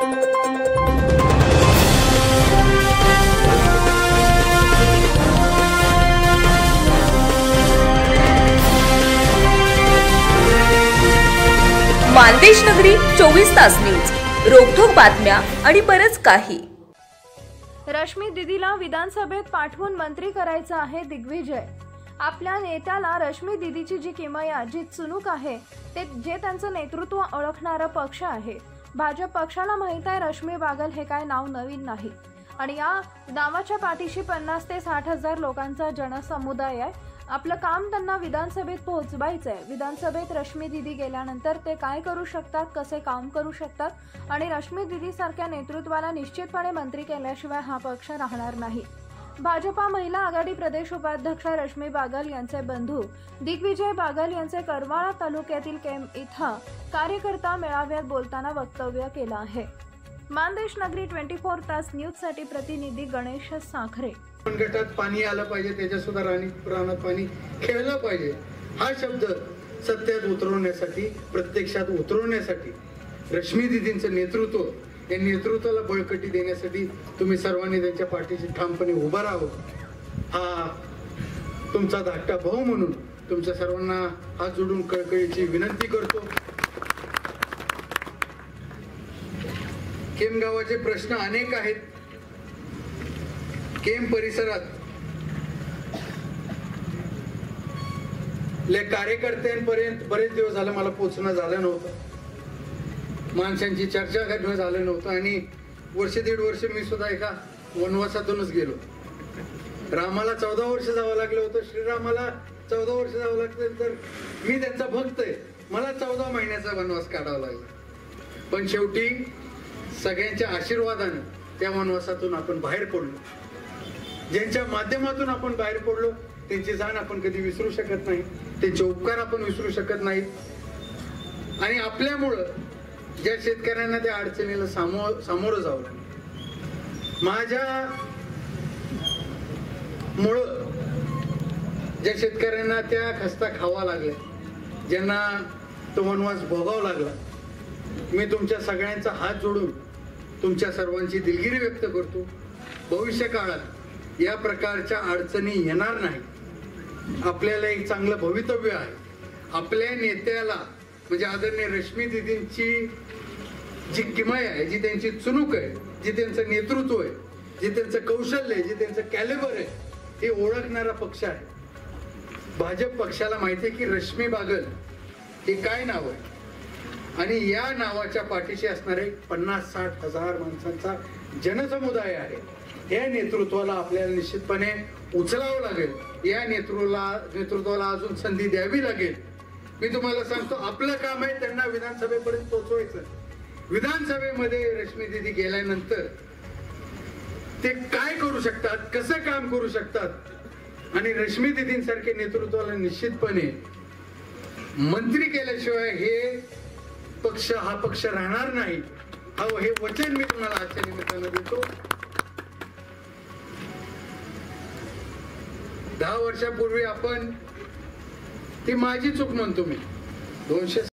मानदेश नगरी 24 तास न्यूज, रोखोक बातम्या आणि बरच काही। रश्मी दीदीला विधानसभेत पाठवून मंत्री करायचं आहे दिग्विजय। आपल्या नेत्याला रश्मी दीदीची जी किमया, जी चुणूक आहे, ते जे त्यांचं नेतृत्व ओळखणारा पक्ष आहे। भाजप पक्षाला माहित आहे रश्मी बागल हे काय नाव नवीन नाही आणि या नावाच्या पाठीशी 50 ते 60 हजार लोकांचा जनसमुदाय आहे। आपलं काम त्यांना विधानसभेत पोहोचवायचं आहे। विधानसभेत रश्मी दीदी गेल्यानंतर ते काय करू शकतात, कसे काम करू शकतात आणि रश्मी दीदी सारख्या नेतृत्वाला निश्चितपणे मंत्री केल्याशिवाय हा पक्ष राहणार नाही। भाजपा महिला आघाडी प्रदेश उपाध्यक्ष रश्मी बागल यांचे बंधू दिग्विजय बागल यांचे करमाळा तालुक्यातील केम इथं कार्यकर्ता मेळाव्यात बोलताना वक्तव्य केलं आहे। मानदेश नगरी 24 तास न्यूज साठी प्रतिनिधी गणेश साखरे। गटात पाणी आलं पाहिजे, त्याच्या सुद्धा रानात पाणी खेळलं पाहिजे, हा शब्द सत्यात उतरवण्यासाठी, प्रत्यक्षात उतरवण्यासाठी रश्मी दीदींचं नेतृत्व, या नेतृत्वाला बळकटी देण्यासाठी तुम्ही सर्वांनी त्यांच्या पाठीशी ठामपणे उभा राहावं, हा तुमचा धाकटा भाऊ म्हणून तुमच्या सर्वांना हात जोडून कळकळीची विनंती करतो। केम गावाचे प्रश्न अनेक आहेत। केम परिसरात कार्यकर्त्यांपर्यंत बरेच दिवस झाले मला पोहोचणं झालं नव्हतं, माणसांची चर्चा करणं झालं नव्हतं आणि वर्ष दीड वर्ष मी सुद्धा एका वनवासातूनच गेलो। रामाला 14 वर्ष जावं लागलं होतं, श्रीरामाला 14 वर्ष जावं लागतं, तर मी त्यांचा भक्त आहे, मला 14 महिन्याचा वनवास काढावा लागला। पण शेवटी सगळ्यांच्या आशीर्वादाने त्या वनवासातून आपण बाहेर पडलो। ज्यांच्या माध्यमातून आपण बाहेर पडलो त्यांची जाण आपण कधी विसरू शकत नाही, त्यांचे उपकार आपण विसरू शकत नाही आणि आपल्यामुळं ज्या शेतकऱ्यांना त्या अडचणीला सामोरं जावं लागलं, माझ्या मुळे ज्या शेतकऱ्यांना त्या खस्ता खावा लागल्या, ज्यांना तो वनवास भोगावा लागला, मी तुमच्या सगळ्यांचा हात जोडून तुमच्या सर्वांची दिलगिरी व्यक्त करतो। भविष्य काळात या प्रकारच्या अडचणी येणार नाही। आपल्याला एक चांगलं भवितव्य आहे। आपल्या नेत्याला म्हणजे आदरणीय रश्मी दीदींची जी किमया आहे, जी त्यांची चुणूक आहे, जी त्यांचं नेतृत्व आहे, जे त्यांचं कौशल्य आहे, जे त्यांचं कॅलिबर आहे, हे ओळखणारा पक्ष आहे। भाजप पक्षाला माहिती आहे की रश्मी बागल हे काय नाव आहे आणि या नावाच्या पाठीशी असणारे 50-60 हजार माणसांचा जनसमुदाय आहे। या नेतृत्वाला आपल्याला निश्चितपणे उचलावं लागेल, या नेतृत्वाला अजून संधी द्यावी लागेल। मी तुम्हाला सांगतो, आपलं काम आहे त्यांना विधानसभेपर्यंत पोहोचवायचं। विधानसभेमध्ये रश्मी दीदी गेल्यानंतर ते काय करू शकतात, कसं काम करू शकतात आणि रश्मी दीदींसारखे नेतृत्वाला निश्चितपणे मंत्री केल्याशिवाय हा पक्ष राहणार नाही, हे वचन मी तुम्हाला आजच्या निमित्तानं देतो। 10 वर्षापूर्वी आपण, ती माझी चूक म्हणतो मी, 200